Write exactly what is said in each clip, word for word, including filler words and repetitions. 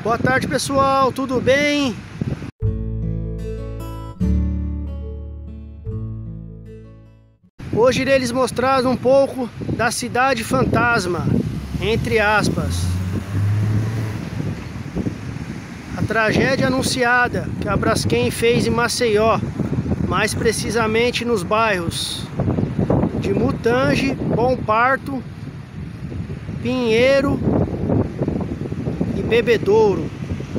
Boa tarde, pessoal, tudo bem? Hoje irei lhes mostrar um pouco da cidade fantasma, entre aspas. A tragédia anunciada que a Braskem fez em Maceió, mais precisamente nos bairros de Mutange, Bom Parto, Pinheiro e Bebedouro.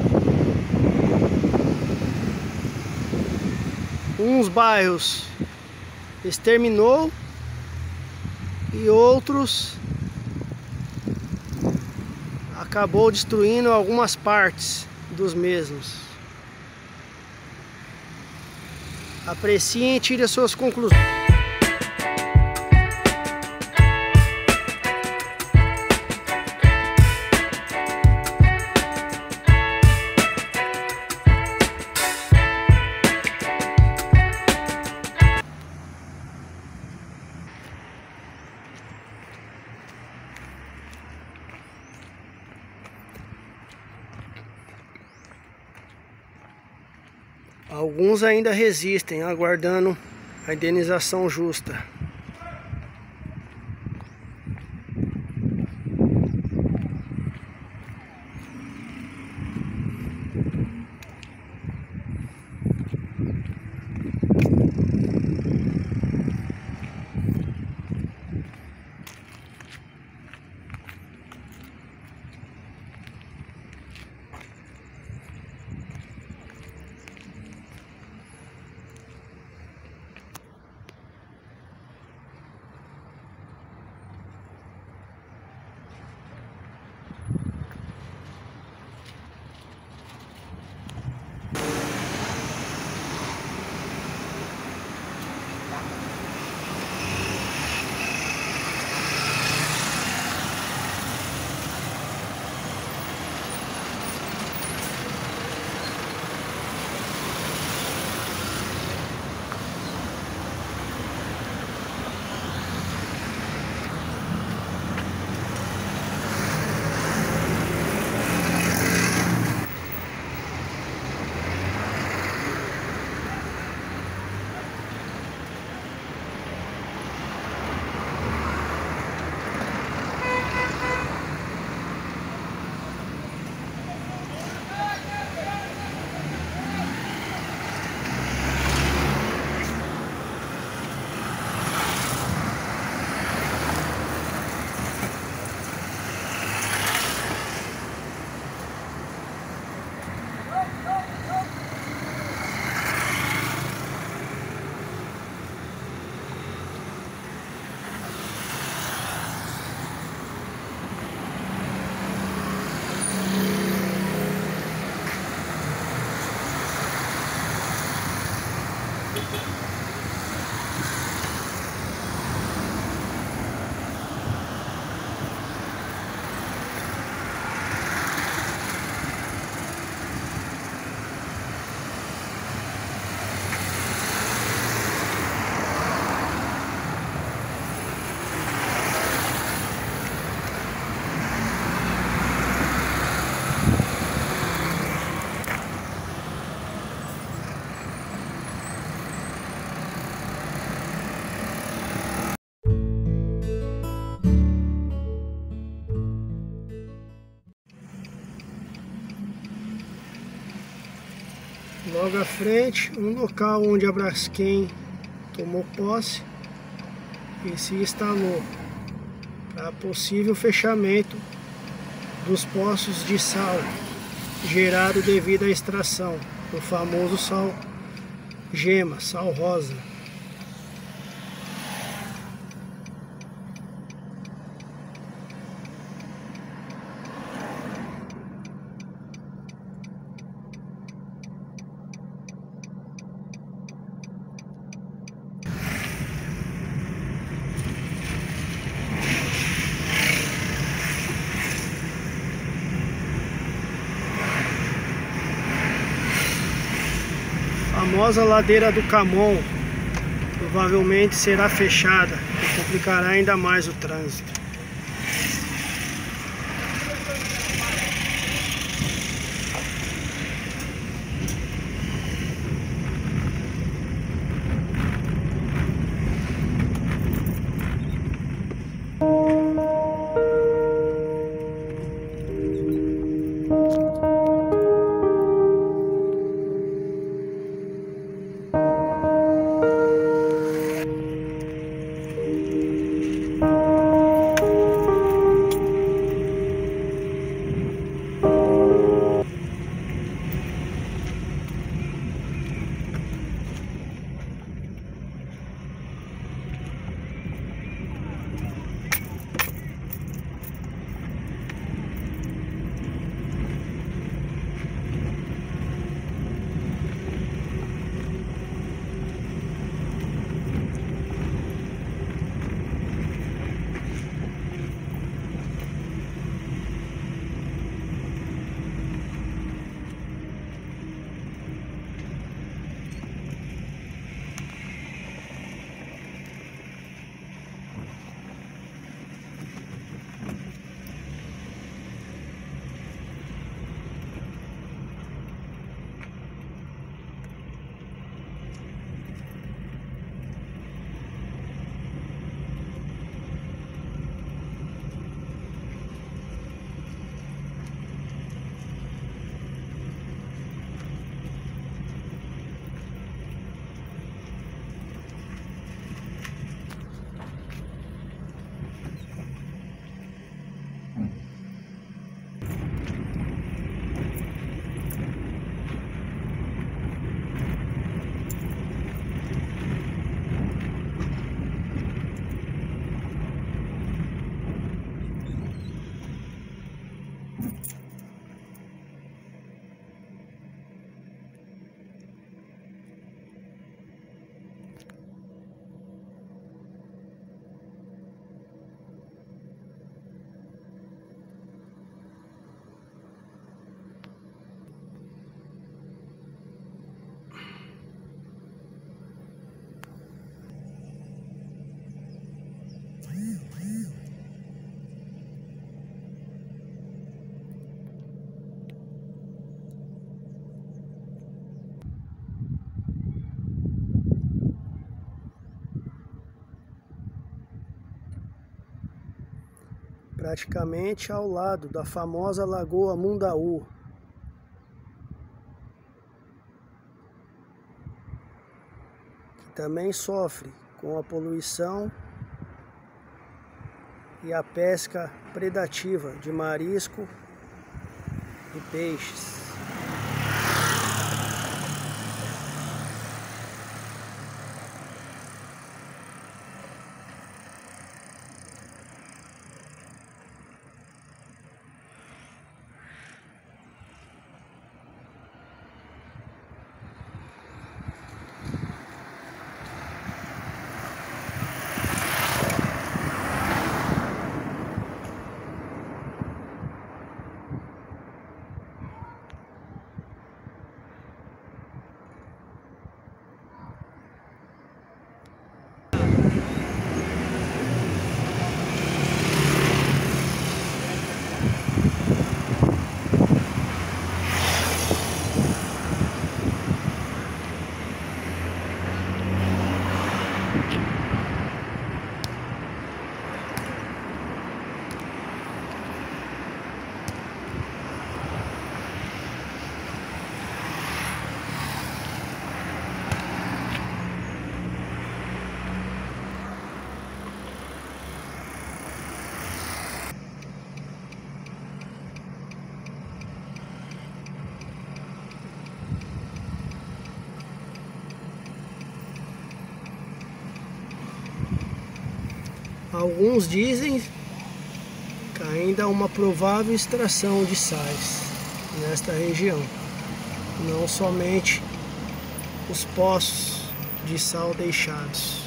Uns bairros exterminou e outros acabou destruindo algumas partes dos mesmos. Apreciem e tirem as suas conclusões. Alguns ainda resistem, aguardando a indenização justa. Logo à frente, um local onde a Braskem tomou posse e se instalou para possível fechamento dos poços de sal gerado devido à extração do famoso sal gema, sal rosa. A famosa ladeira do Camon provavelmente será fechada e complicará ainda mais o trânsito. praticamente ao lado da famosa Lagoa Mundaú. Que também sofre com a poluição e a pesca predativa de marisco e peixes. Alguns dizem que ainda há uma provável extração de sais nesta região, não somente os poços de sal deixados.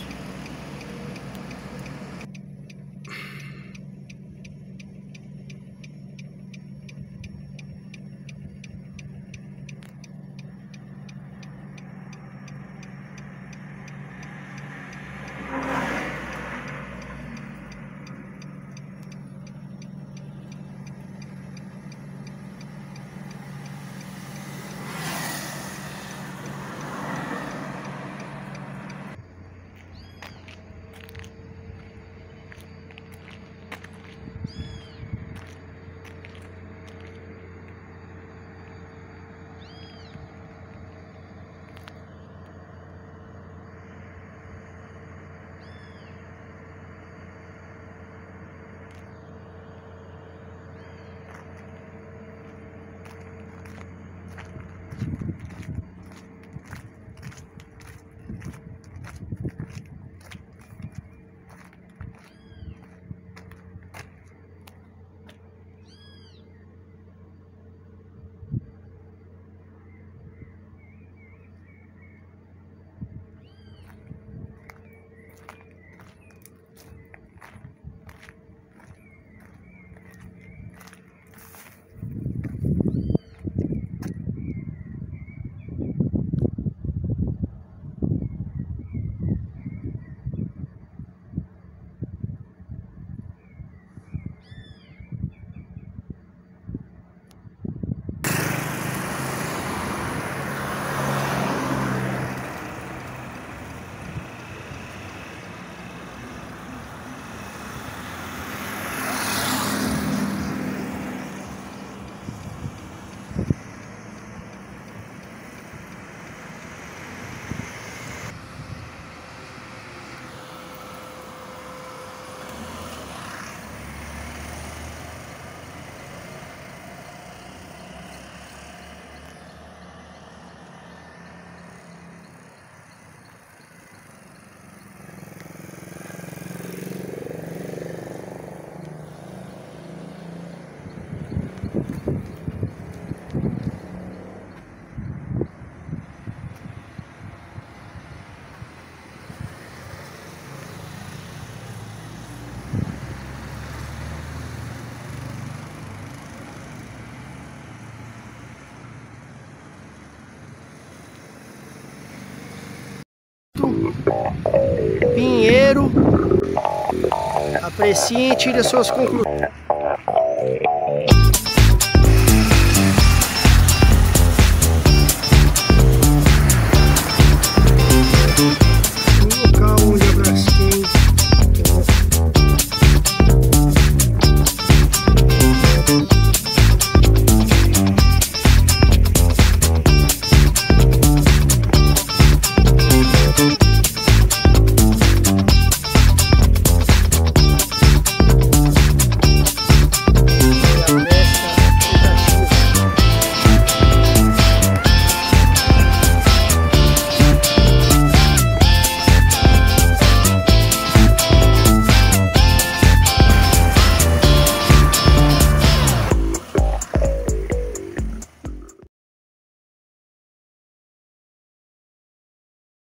Pinheiro, apreciem e tire as suas conclusões.